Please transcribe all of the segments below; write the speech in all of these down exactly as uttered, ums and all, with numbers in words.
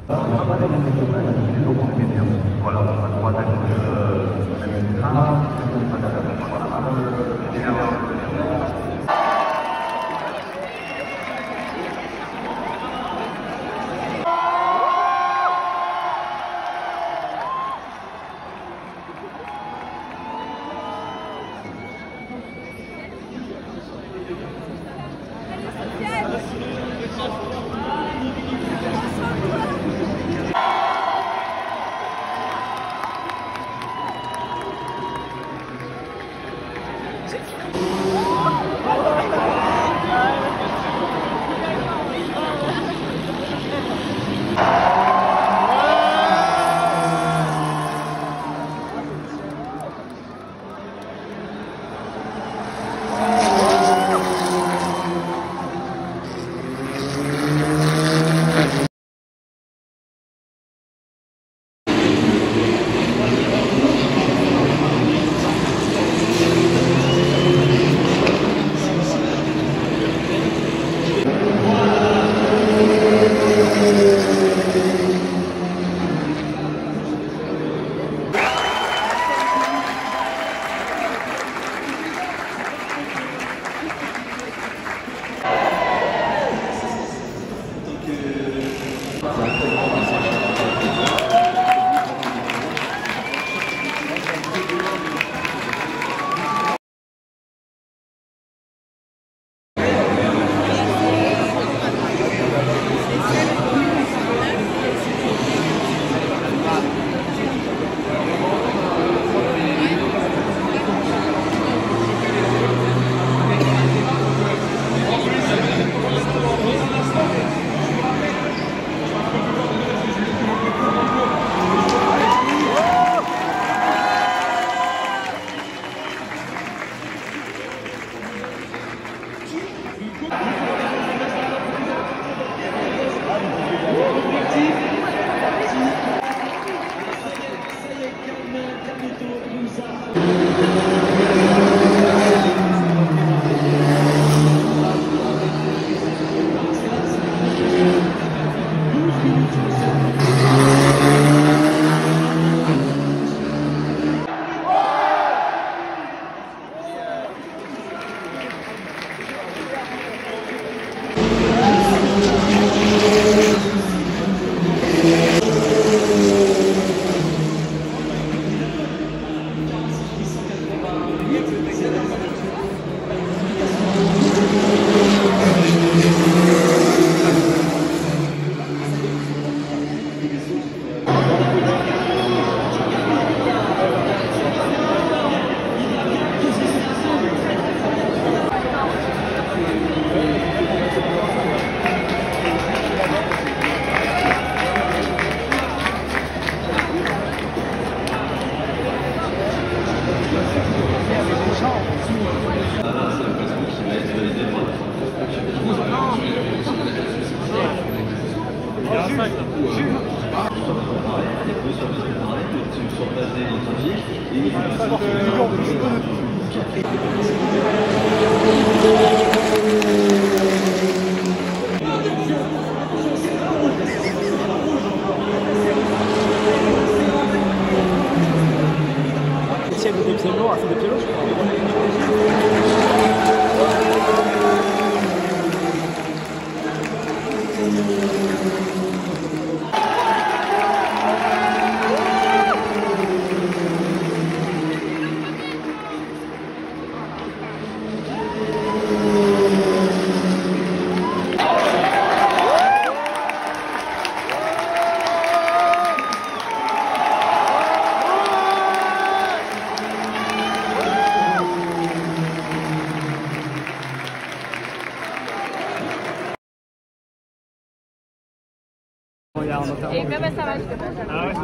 Et même ça va. Ah ouais.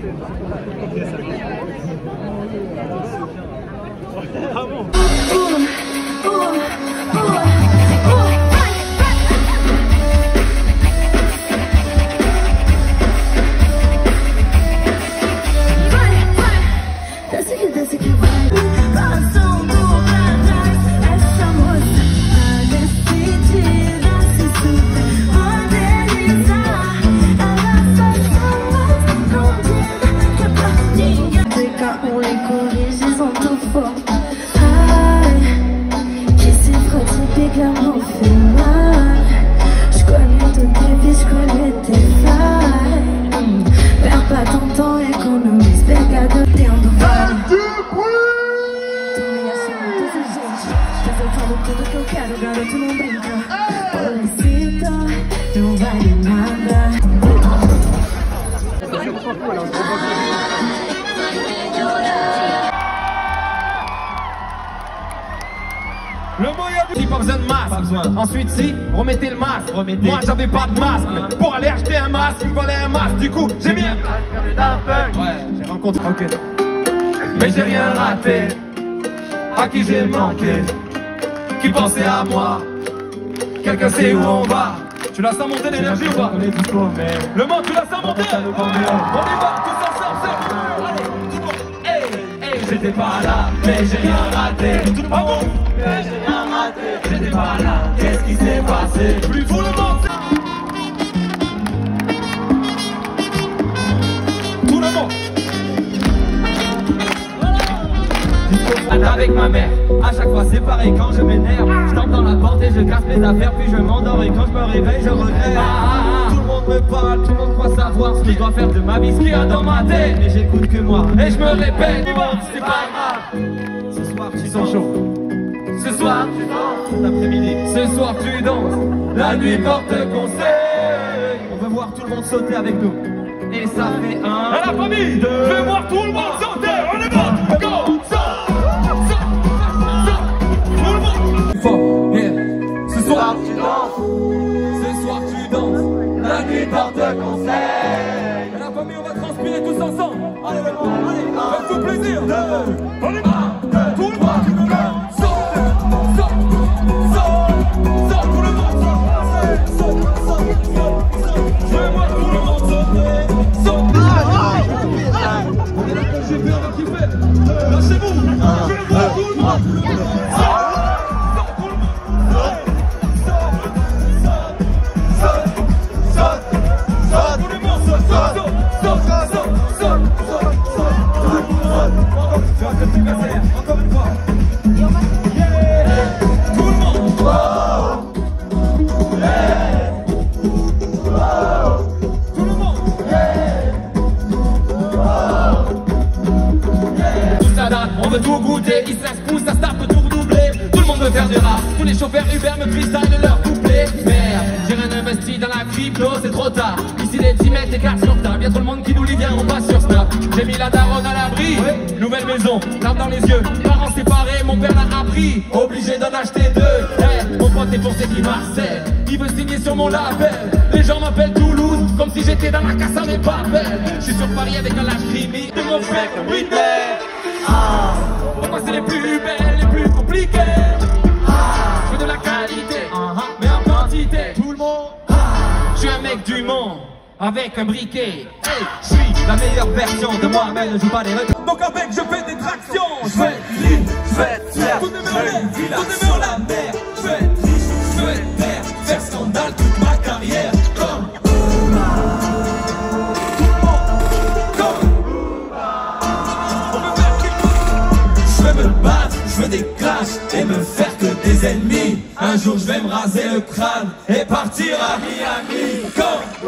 Ah bon. Essa moça, a não economizo, pegado tendo vale. Tu me achando muito gente, mas eu falo tudo que eu quero, garoto não brinca. Pobrecita, não vale nada. Le moyen du... Pas besoin de masque. Pas besoin. Ensuite si, remettez le masque. Remettez. Moi j'avais pas de masque. Pour aller acheter un masque, il me fallait un masque. Du coup, j'ai mis un... Ouais, j'ai rencontré... Ok. Mais j'ai rien raté. À qui j'ai manqué. Qui pensait à moi. Quelqu'un sait où on va. Tu la sens monter l'énergie ou pas? On est dispo, mais... Le monde, tu la sens monter? On y va, tous ensemble, c'est... Allez, tout le monde. Hey, hey, j'étais pas là, mais j'ai rien raté. Tout le monde. Mais j'ai rien raté. J'étais pas là, qu'est-ce qui s'est passé? Plus tout le monde. Tout le monde. Avec ma mère, à chaque fois c'est pareil quand je m'énerve. Je tombe dans la porte et je casse mes affaires, puis je m'endors et quand je me réveille je regrette. Ah, ah, ah. Tout le monde me parle, tout le monde croit savoir ce que je dois faire de ma vie, ce qu'il y a dans ma tête. Mais j'écoute que moi et je me répète, c'est pas grave. Ce soir tu sens chaud. Ce soir tu danses, l'après-midi. Ce soir tu danses, la nuit porte conseil. On veut voir tout le monde sauter avec nous. Et ça fait un. À la famille, deux. Je veux voir tout le monde sauter. On est bon, go, saute. Ce soir tu danses, ce soir tu danses, la nuit porte conseil. Et la famille on va transpirer tous ensemble. Allez, allez, faites-vous plaisir. Deux, on est un, tout le monde, saute, saute, saute, saute, tout le monde, saute, saute, saute, saute. Je veux voir tout le monde sauter, saute. On est là pour kiffer, on va kiffer. Lâchez-vous, je veux voir tout le monde. Encore une fois. Yeah. Tout le monde. Wow. Yeah. Wow. Tout le monde. Yeah. Wow. Yeah. Tout ça date, on veut tout goûter. Ils se laissent pousse, ça start, tout redoubler. Tout le monde veut faire du rap. Tous les chauffeurs Uber me freestyle leur couplet. Merde, j'ai rien investi dans la crypto, c'est trop tard. Ici les teams mettent des cartes sur table. Y'a trop le monde qui nous lit bien, on passe sur Snap. J'ai mis la daronne à l'abri. Oui. Nouvelle maison, larmes dans les yeux. Parents séparés, mon père l'a appris. Obligé d'en acheter deux. Hey, mon pote est pour c'est qui Marcel. Il veut signer sur mon label. Les gens m'appellent Toulouse, comme si j'étais dans la Casa des Papel. Je suis sur Paris avec un lâche crimi de mon frère Whitney. Ah, pourquoi c'est les plus belles, les plus compliquées? Ah, je veux de la qualité, uh-huh, mais en quantité. Tout le monde. Ah, je suis un mec du monde. Avec un briquet, hey, je suis la meilleure version de moi-même, ne joue pas des records. Donc avec je fais des tractions. Je vais être libre, je vais être fier, tout est une villa sur la mer. Je vais être riche, je veux être père, faire scandale toute ma carrière. Comme tout le monde, comme on me fait qu'il je veux me battre, je veux des clashs et me faire que des ennemis. Un jour je vais me raser le crâne et partir à Miami. Comme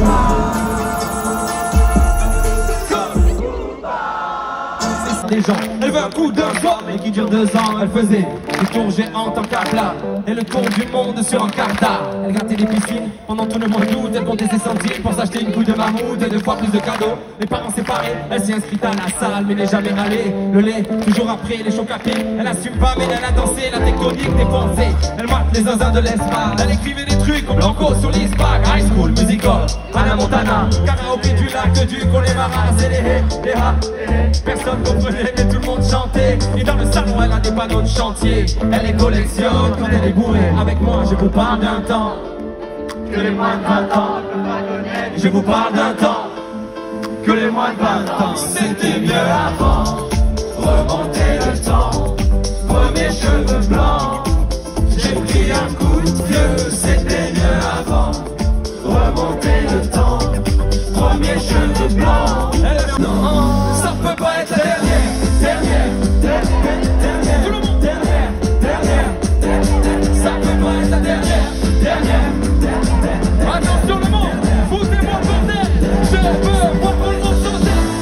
des gens, elle veut un coup d'un soir mais qui dure deux ans. Elle faisait des tours géantes en capla et le tour du monde sur un carta. Elle grattait des piscines pendant tout le mois d'août. Elle comptait ses centimes pour s'acheter une couille de mammouth et deux fois plus de cadeaux. Les parents séparés, elle s'est inscrite à la salle mais n'est jamais allée. Le lait, toujours après les chocs à pied. Elle assume pas mais elle a dansé la tectonique des pensées. Elle mate les zinzins de l'espace. Elle écrivait des trucs comme Blanco sur l'Ispac. High School Musical, Hannah Montana, karaoké du lac du Connemara. C'est les hé, les ha, les hé. Personne comprenait mais tout le monde chantait. Et dans le salon elle a des panneaux de chantier. Elle les collectionne quand elle est bourrée. Avec moi je vous parle d'un temps que les moins de vingt ans. Je vous parle d'un temps que les moins de vingt ans. C'était mieux avant. Remonter le temps. Premier cheveux blancs. J'ai pris un coup de vieux. C'était mieux avant. Remonter le temps. Premier cheveux blancs. Non, ça peut pas être la dernière. Dernière, dernière, dernière. Tout le monde. Dernière, dernière, dernière. Ça peut pas être la dernière. Dernière, dernière. Attention le monde, foutez-moi le bordel. Je veux voir tout le monde sauter.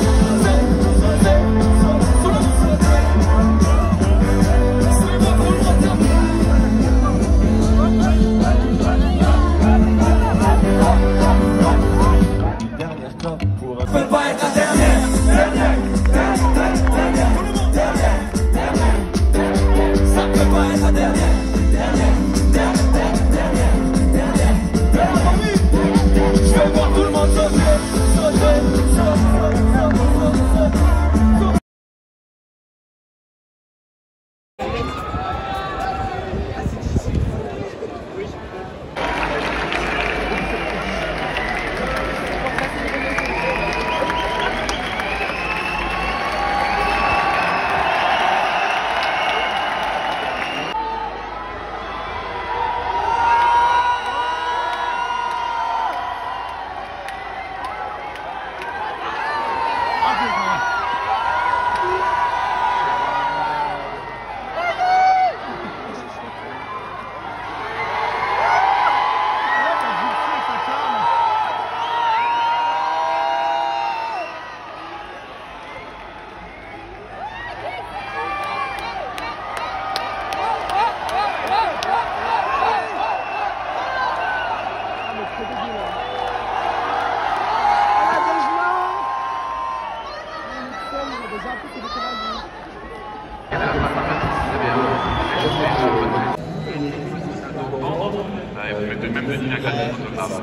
Ouais, vous mettez même des lignes à quatre photographes.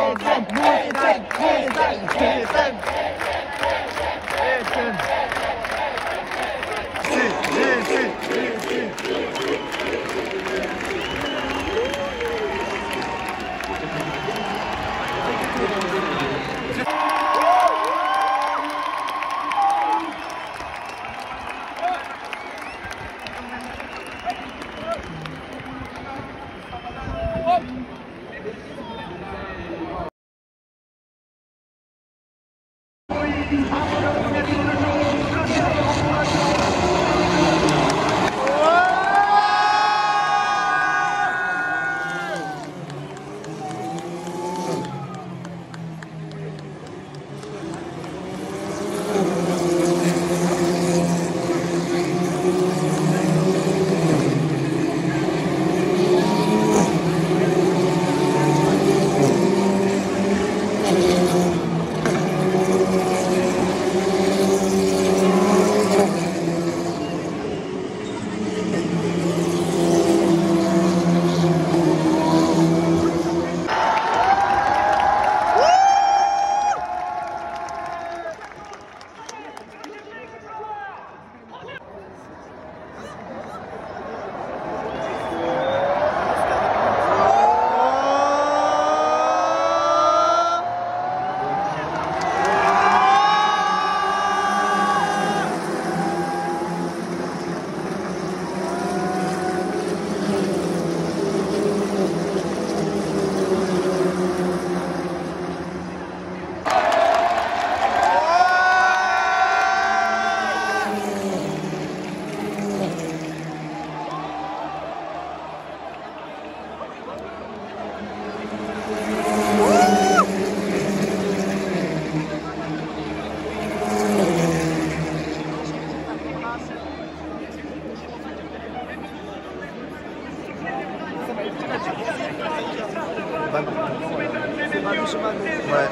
Ouais.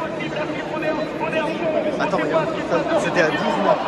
Attends, regarde, c'était à douze mois.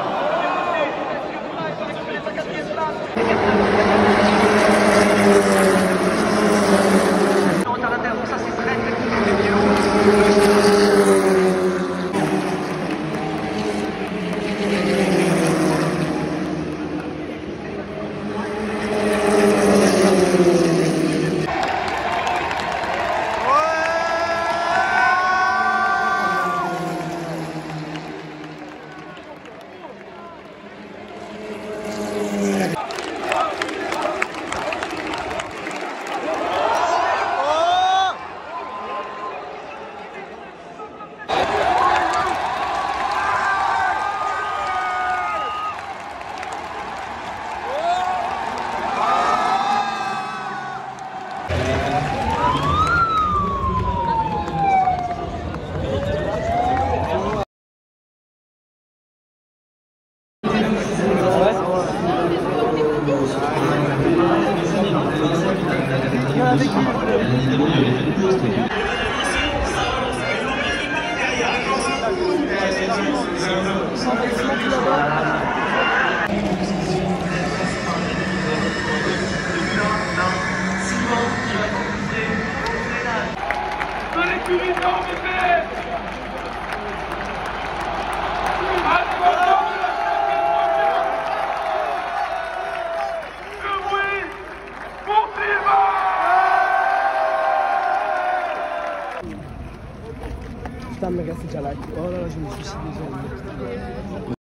Putain, mais reste déjà là. Oh là là, je me suis suicidé.